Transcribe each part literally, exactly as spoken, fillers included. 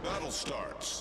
Battle starts.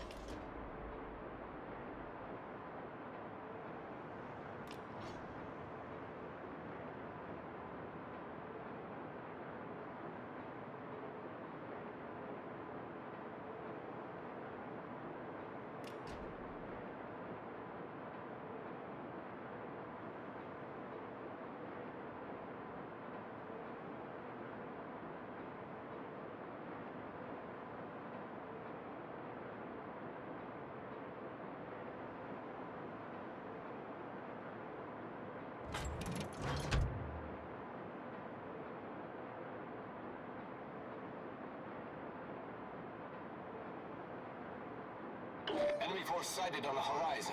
Enemy force sighted on the horizon.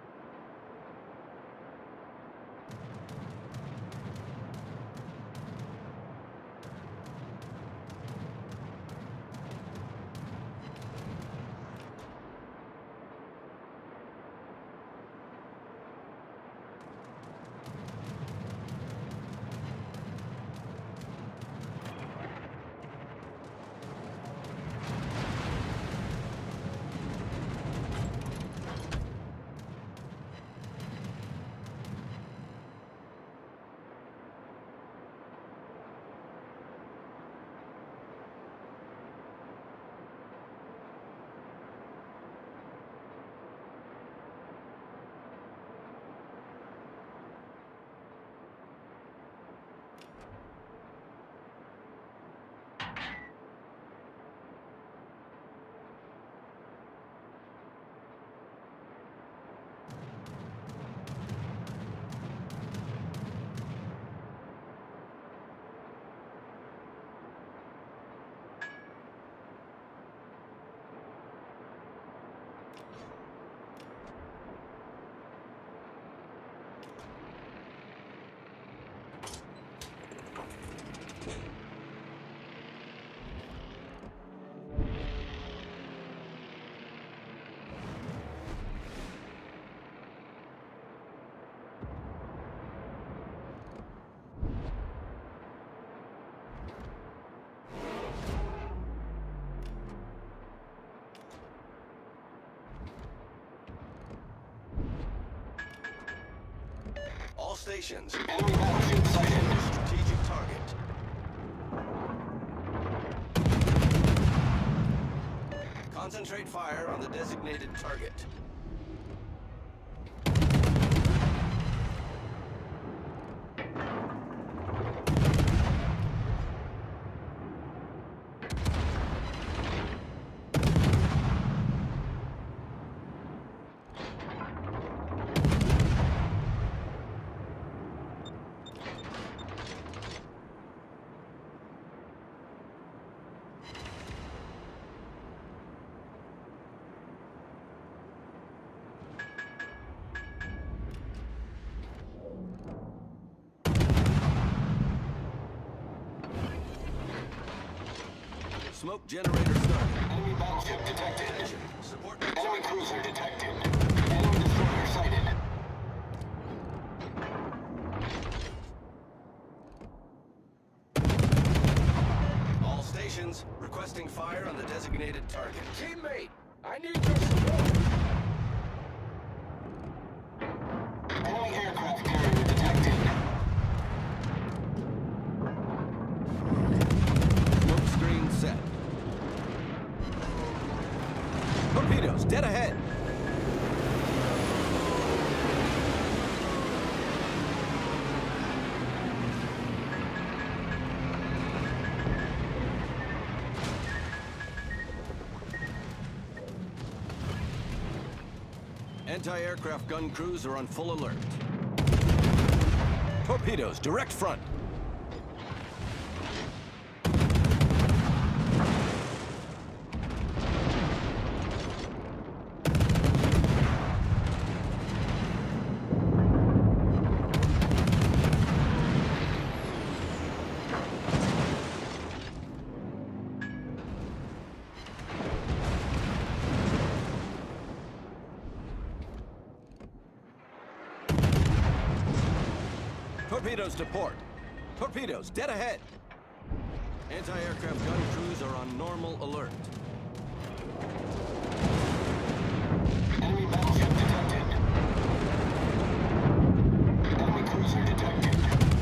All stations. Enemy battleship sighted. Strategic target. Concentrate fire on the designated target. Smoke generator started. Enemy battleship detected. Support. Enemy cruiser detected. Enemy destroyer sighted. All stations requesting fire on the designated target. Teammate, I need your support. Enemy aircraft carrier detected. Smoke screen set. Torpedoes dead ahead. Anti-aircraft gun crews are on full alert. Torpedoes, direct front. Torpedoes to port. Torpedoes, dead ahead. Anti-aircraft gun crews are on normal alert. Enemy battleship detected. Enemy cruiser detected.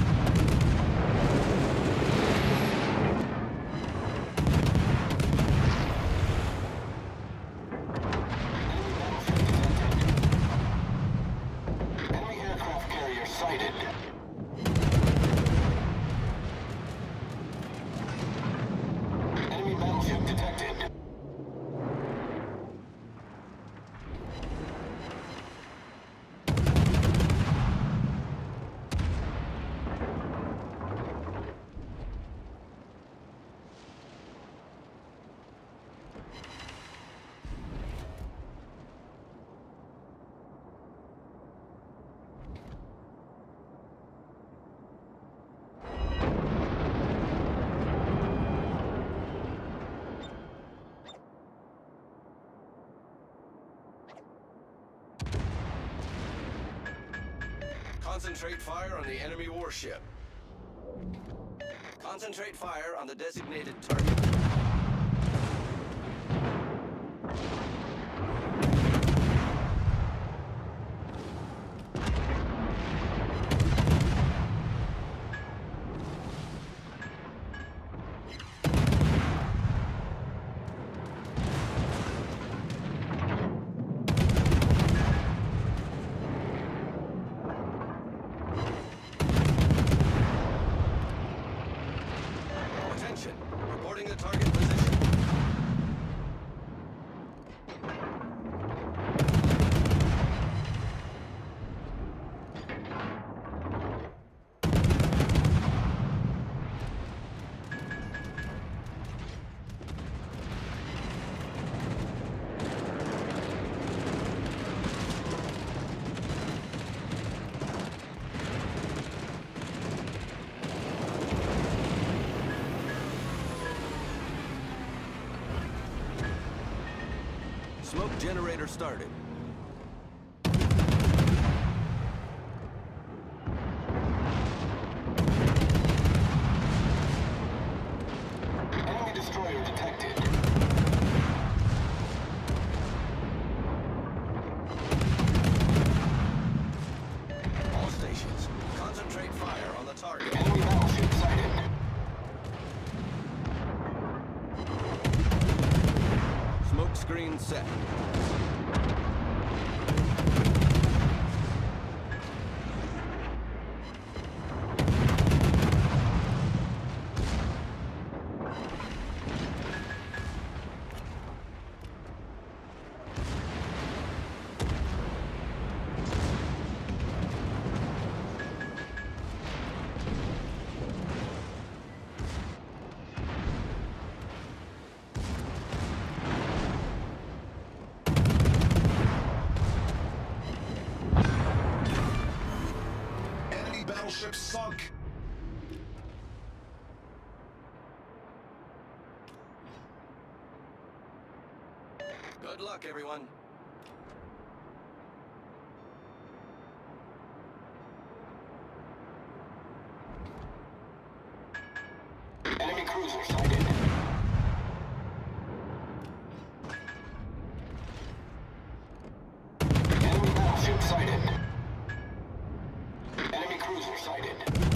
Enemy battleship detected. Enemy aircraft carrier sighted. Enemy battleship detected. Concentrate fire on the enemy warship. Concentrate fire on the designated target. Attention, reporting the target position. Smoke generator started. Enemy destroyer detected. All stations, concentrate fire on the target. Enemy battleship sighted. Smoke screen set. Battleship sunk. Good luck, everyone. Enemy cruiser sighted. Enemy battleship sighted. Enemy cruiser sighted.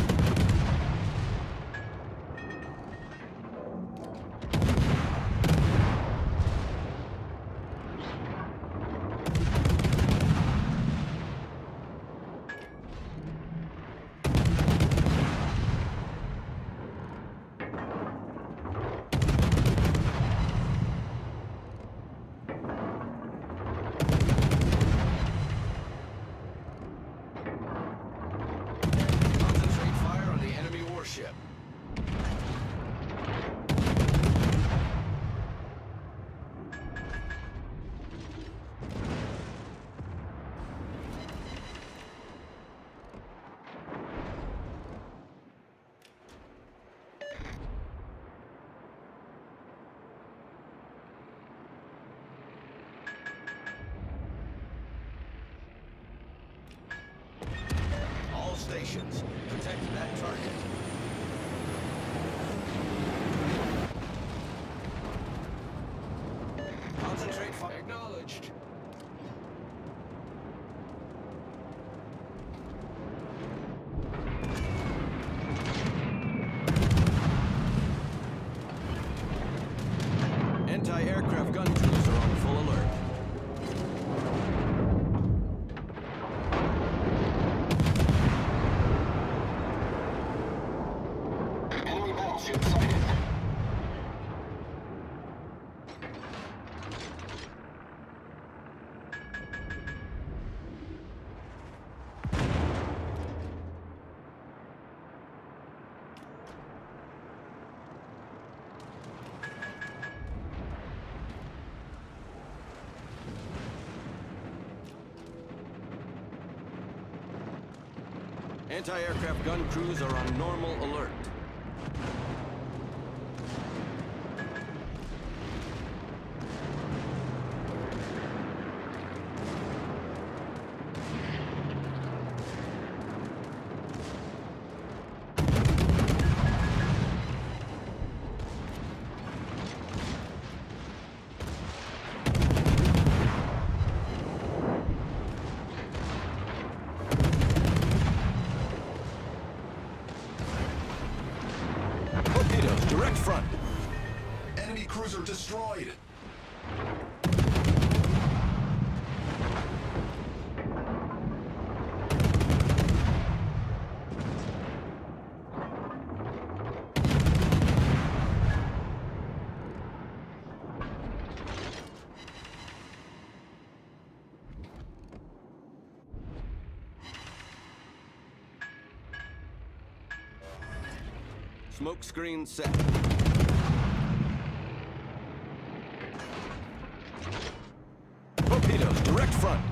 Concentrate fire on the enemy warship. All stations, protect that target. Anti-aircraft gun crews are on full alert. Enemy battleship sighted. Anti-aircraft gun crews are on normal alert. Torpedoes, direct front. Enemy cruiser destroyed. Smoke screen set. Torpedoes, direct front.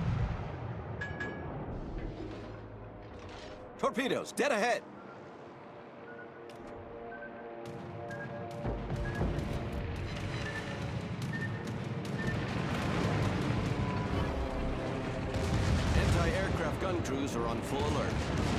Torpedoes, dead ahead. Anti-aircraft gun crews are on full alert.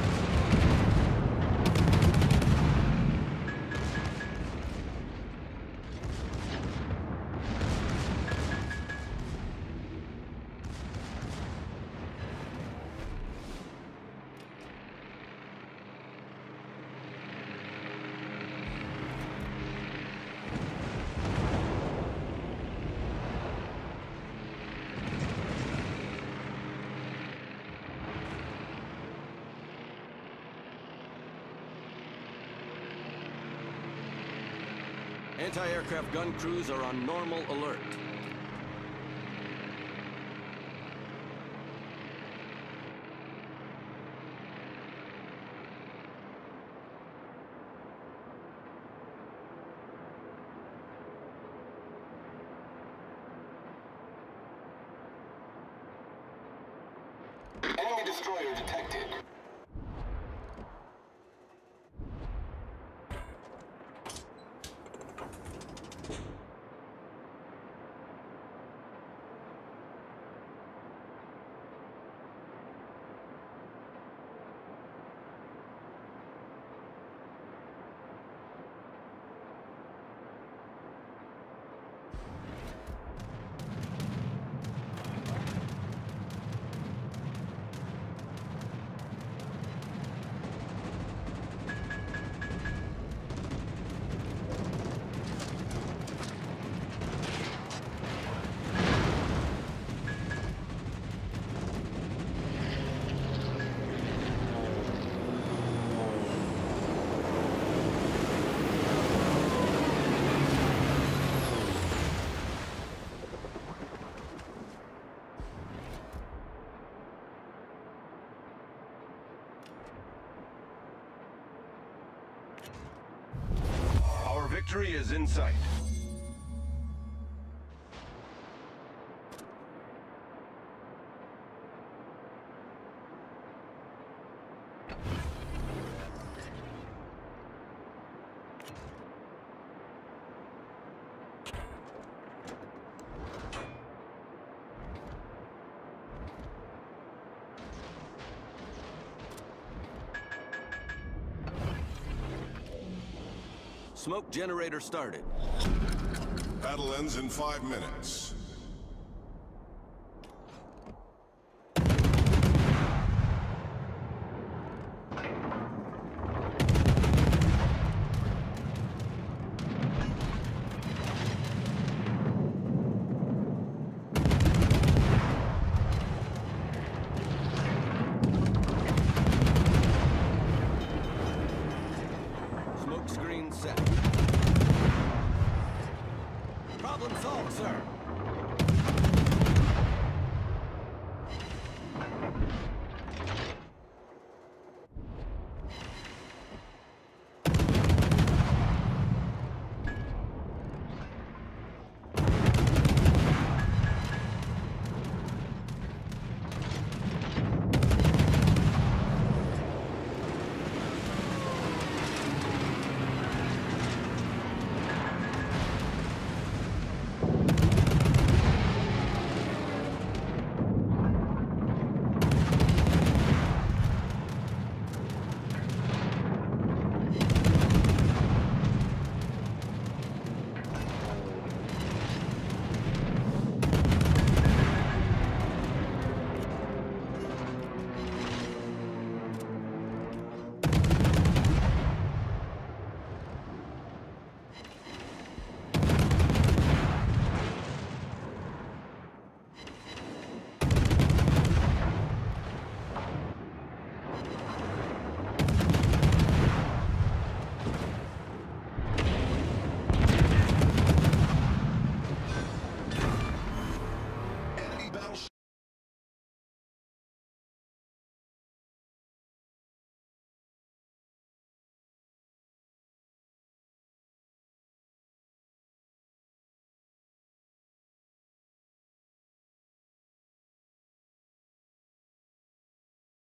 Anti-aircraft gun crews are on normal alert. Enemy destroyer detected. Our victory is in sight. Smoke generator started. Battle ends in five minutes. Problem solved, sir.